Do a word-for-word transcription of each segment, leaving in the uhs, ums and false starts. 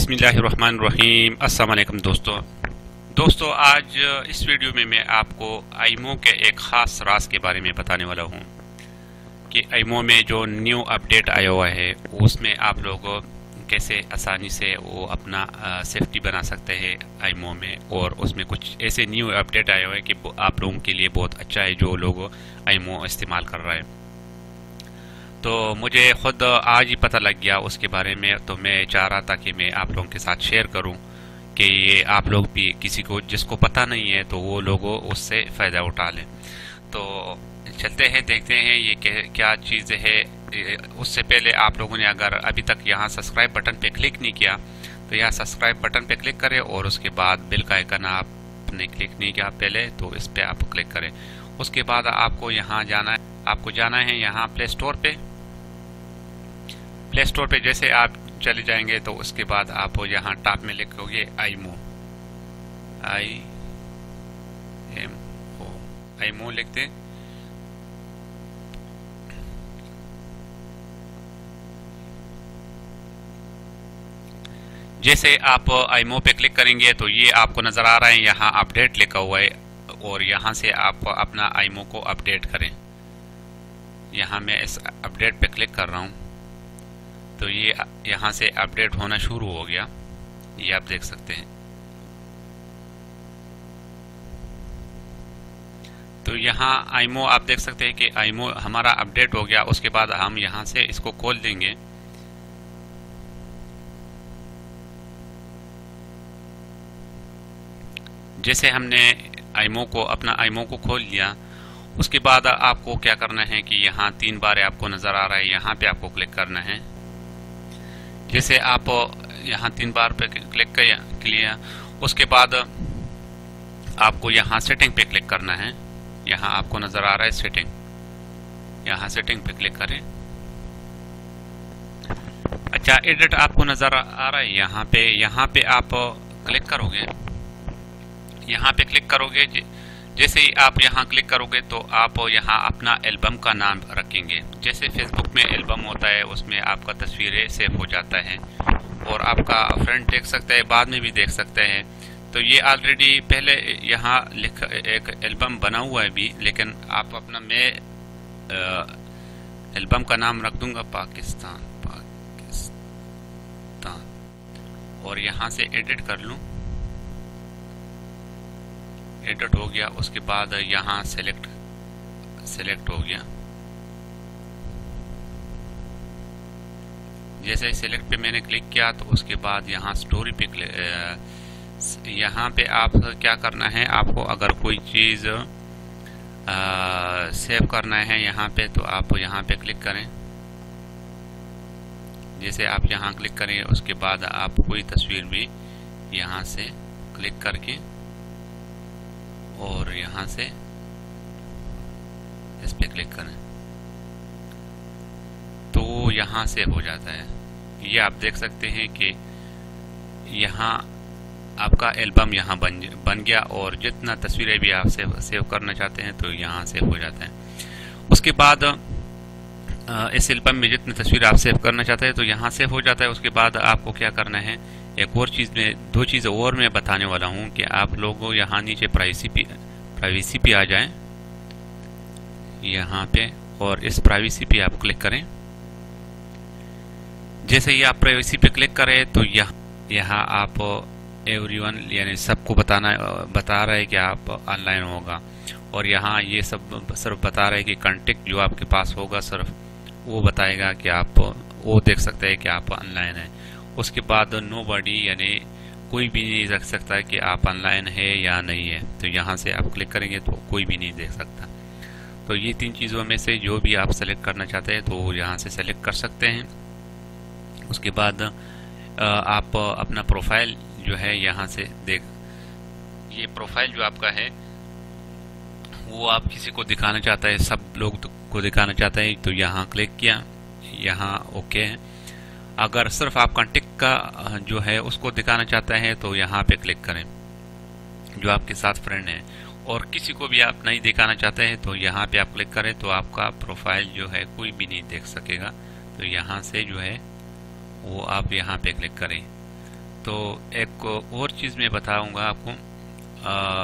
बिस्मिल्लाहिर्रहमानिर्रहीम। अस्सलाम वालेकुम दोस्तों दोस्तों आज इस वीडियो में मैं आपको आईमो के एक ख़ास राज के बारे में बताने वाला हूँ कि आईमो में जो न्यू अपडेट आया हुआ है उसमें आप लोग कैसे आसानी से वो अपना सेफ्टी बना सकते हैं आईमो में। और उसमें कुछ ऐसे न्यू अपडेट आए हुए हैं कि आप लोगों के लिए बहुत अच्छा है जो लोग आईमो इस्तेमाल कर रहे हैं। तो मुझे ख़ुद आज ही पता लग गया उसके बारे में, तो मैं चाह रहा था कि मैं आप लोगों के साथ शेयर करूं कि ये आप लोग भी किसी को जिसको पता नहीं है तो वो लोग उससे फ़ायदा उठा लें। तो चलते हैं देखते हैं ये क्या चीज़ है। उससे पहले आप लोगों ने अगर अभी तक यहाँ सब्सक्राइब बटन पे क्लिक नहीं किया तो यहाँ सब्सक्राइब बटन पे क्लिक करें और उसके बाद बेल का आइकन आपने क्लिक नहीं किया पहले तो इस पर आप क्लिक करें। उसके बाद आपको यहाँ जाना है आपको जाना है यहाँ प्ले स्टोर पे। प्ले स्टोर पे जैसे आप चले जाएंगे तो उसके बाद आप यहाँ टॉप में लिखोगे imo, I M O imo लिखते। जैसे आप आईमो पे क्लिक करेंगे तो ये आपको नजर आ रहा है यहाँ अपडेट लिखा हुआ है और यहाँ से आप अपना आईमो को अपडेट करें। यहाँ मैं इस अपडेट पे क्लिक कर रहा हूँ तो ये यहाँ से अपडेट होना शुरू हो गया, ये आप देख सकते हैं। तो यहाँ आईमो आप देख सकते हैं कि आईमो हमारा अपडेट हो गया। उसके बाद हम यहाँ से इसको खोल देंगे। जैसे हमने आईमो को अपना आईमो को खोल लिया उसके बाद आपको क्या करना है कि यहाँ तीन बार आपको नजर आ रहा है, यहाँ पे आपको क्लिक करना है। जैसे आप यहाँ तीन बार पे क्लिक किया उसके बाद आपको यहाँ सेटिंग पे क्लिक करना है। यहाँ आपको नजर आ रहा है सेटिंग, यहाँ सेटिंग पे क्लिक करें। अच्छा एडिट आपको नजर आ रहा है यहाँ पे, यहाँ पे आप क्लिक करोगे, यहाँ पे क्लिक करोगे। जैसे ही आप यहाँ क्लिक करोगे तो आप यहाँ अपना एल्बम का नाम रखेंगे। जैसे फेसबुक में एल्बम होता है उसमें आपका तस्वीरें सेव हो जाता है और आपका फ्रेंड देख सकता है, बाद में भी देख सकते हैं। तो ये ऑलरेडी पहले यहाँ लिख एक एल्बम बना हुआ है भी, लेकिन आप अपना मैं एल्बम का नाम रख दूंगा पाकिस्तान पाकिस्तान और यहाँ से एडिट कर लूँ। एडिट हो गया उसके बाद यहाँ सेलेक्ट सेलेक्ट हो गया। जैसे सेलेक्ट पे मैंने क्लिक किया तो उसके बाद यहाँ स्टोरी पे यहाँ पे आप क्या करना है, आपको अगर कोई चीज़ सेव करना है यहाँ पे तो आप यहाँ पे क्लिक करें। जैसे आप यहाँ क्लिक करें उसके बाद आप कोई तस्वीर भी यहाँ से क्लिक करके और यहाँ से इस पे क्लिक करें तो यहाँ से हो जाता है। ये आप देख सकते हैं कि यहाँ आपका एल्बम यहाँ बन बन गया और जितना तस्वीरें भी आप सेव सेव करना चाहते हैं तो यहाँ से हो जाता है। उसके बाद इस एल्बम में जितनी तस्वीर आप सेव करना चाहते हैं तो यहाँ से हो जाता है। उसके बाद आपको क्या करना है, एक और चीज़ में दो चीज़ और मैं बताने वाला हूँ कि आप लोगों यहाँ नीचे प्राइवेसी पे प्राइवेसी पे आ जाएं यहाँ पे और इस प्राइवेसी पे आप क्लिक करें। जैसे ही आप प्राइवेसी पे क्लिक करें तो यहाँ यहाँ आप एवरीवन यानी सबको बताना बता रहा है कि आप ऑनलाइन होगा और यहाँ ये सब सिर्फ बता रहा है कि कॉन्टेक्ट जो आपके पास होगा सिर्फ वो बताएगा कि आप वो देख सकते हैं कि आप ऑनलाइन हैं। उसके बाद नो बॉडी यानी कोई भी नहीं देख सकता कि आप ऑनलाइन है या नहीं है। तो यहाँ से आप क्लिक करेंगे तो कोई भी नहीं देख सकता। तो ये तीन चीज़ों में से जो भी आप सेलेक्ट करना चाहते हैं तो यहाँ से सेलेक्ट कर सकते हैं। उसके बाद आप अपना प्रोफाइल जो है यहाँ से देख, ये प्रोफाइल जो आपका है वो आप किसी को दिखाना चाहता है, सब लोग को दिखाना चाहता है तो यहाँ क्लिक किया, यहाँ ओके है। अगर सिर्फ आप कॉन्टेक्ट का जो है उसको दिखाना चाहते हैं तो यहाँ पे क्लिक करें जो आपके साथ फ्रेंड है, और किसी को भी आप नहीं दिखाना चाहते हैं तो यहाँ पे आप क्लिक करें तो आपका प्रोफाइल जो है कोई भी नहीं देख सकेगा। तो यहाँ से जो है वो आप यहाँ पे क्लिक करें। तो एक और चीज़ मैं बताऊंगा आपको। आ,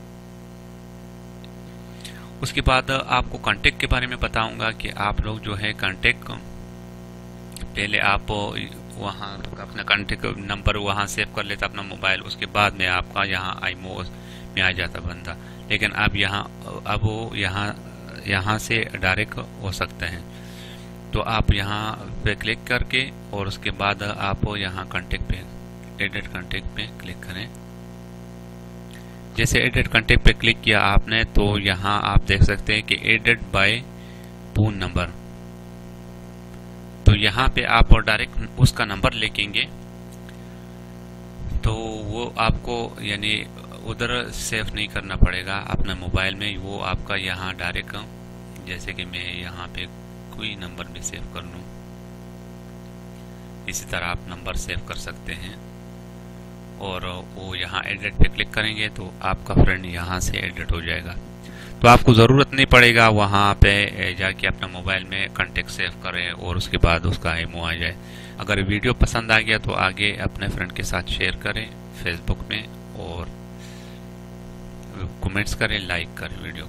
उसके बाद आपको कांटेक्ट के बारे में बताऊंगा कि आप लोग जो है कांटेक्ट पहले आप वहाँ अपना कांटेक्ट नंबर वहाँ सेव कर लेता अपना मोबाइल, उसके बाद में आपका यहाँ आईमो में आ जाता बंदा। लेकिन अब यहाँ अब वो यहाँ यहाँ से डायरेक्ट हो सकते हैं। तो आप यहाँ पे क्लिक करके और उसके बाद आप यहाँ कांटेक्ट पे एडिट कांटेक्ट पे क्लिक करें। जैसे एडिट कांटेक्ट पे क्लिक किया आपने तो यहाँ आप देख सकते हैं कि एडिट बाय फोन नंबर। तो यहाँ पे आप डायरेक्ट उसका नंबर लिखेंगे तो वो आपको यानी उधर सेव नहीं करना पड़ेगा अपने मोबाइल में, वो आपका यहाँ डायरेक्ट, जैसे कि मैं यहाँ पे कोई नंबर भी सेव कर लूँ, इसी तरह आप नंबर सेव कर सकते हैं। और वो यहाँ एडिट पे क्लिक करेंगे तो आपका फ्रेंड यहाँ से एडिट हो जाएगा। तो आपको ज़रूरत नहीं पड़ेगा वहाँ पे जाके अपना मोबाइल में कांटेक्ट सेव करें और उसके बाद उसका इमो आ जाए। अगर वीडियो पसंद आ गया तो आगे अपने फ्रेंड के साथ शेयर करें फेसबुक में और कमेंट्स करें, लाइक करें वीडियो